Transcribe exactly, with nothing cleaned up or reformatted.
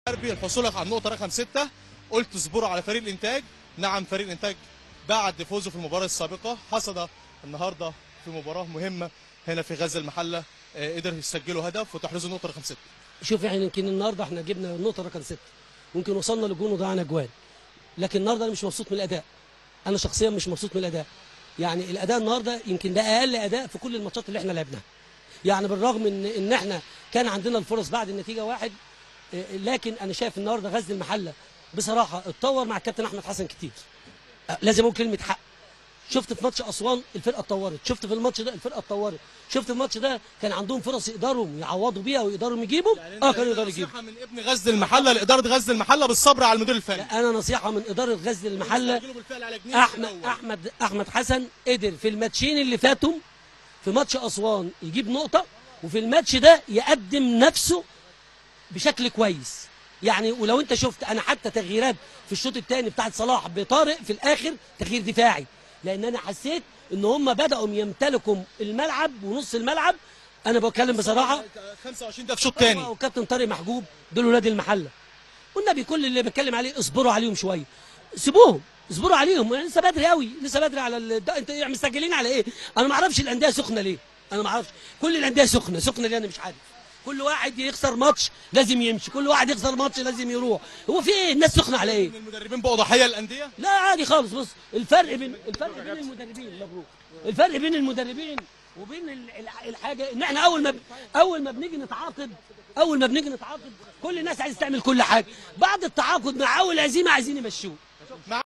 الحصول على النقطة رقم ستة. قلت اصبروا على فريق الإنتاج. نعم، فريق الإنتاج بعد فوزه في المباراة السابقة حصد النهارده في مباراة مهمة هنا في غزة المحلة، قدر يسجلوا هدف وتحرزوا النقطة رقم ستة. شوف احنا يمكن النهارده احنا جبنا النقطة رقم ستة، ممكن وصلنا لجون وضيعنا جوان، لكن النهارده انا مش مبسوط من الأداء. أنا شخصيا مش مبسوط من الأداء. يعني الأداء النهارده يمكن ده أقل أداء في كل الماتشات اللي احنا لعبناها. يعني بالرغم ان ان احنا كان عندنا الفرص بعد النتيجة واحد، لكن انا شايف النهارده غزل المحله بصراحه اتطور مع الكابتن احمد حسن كتير. لازم اقول كلمه حق. شفت في ماتش اسوان الفرقه اتطورت، شفت في الماتش ده الفرقه اتطورت، شفت في الماتش ده كان عندهم فرص يقدروا يعوضوا بيها ويقدروا يجيبوا. يعني اه كانوا يقدروا يجيبوا. نصيحه من ابن غزل المحله لاداره غزل المحله بالصبر على المدير الفني. انا نصيحه من اداره غزل المحله، احمد احمد احمد حسن قدر في الماتشين اللي فاتوا في ماتش اسوان يجيب نقطه، وفي الماتش ده يقدم نفسه بشكل كويس. يعني ولو انت شفت انا حتى تغييرات في الشوط الثاني بتاعت صلاح بطارق في الاخر تغيير دفاعي، لان انا حسيت ان هم بداوا يمتلكوا الملعب ونص الملعب. انا بتكلم بصراحه خمسة وعشرين ده في الشوط الثاني، وكابتن طارق محجوب دول ولاد المحله، والنبي كل اللي بتكلم عليه اصبروا عليهم شويه، سيبوهم اصبروا عليهم، لسه بدري قوي، لسه بدري على ال... انت مستعجلين على ايه؟ انا ما اعرفش الانديه سخنه ليه، انا ما اعرفش كل الانديه سخنه سخنه ليه، انا مش عارف. كل واحد يخسر ماتش لازم يمشي، كل واحد يخسر ماتش لازم يروح، هو في ايه؟ الناس سخنه على ايه؟ المدربين بقوا ضحيه للانديه؟ لا عادي خالص. بص الفرق بين الفرق بين المدربين، مبروك، الفرق بين المدربين وبين الحاجه ان احنا اول ما اول ما بنيجي نتعاقد اول ما بنيجي نتعاقد كل الناس عايزه تعمل كل حاجه، بعد التعاقد مع اول عزيمه عايزين يمشوه.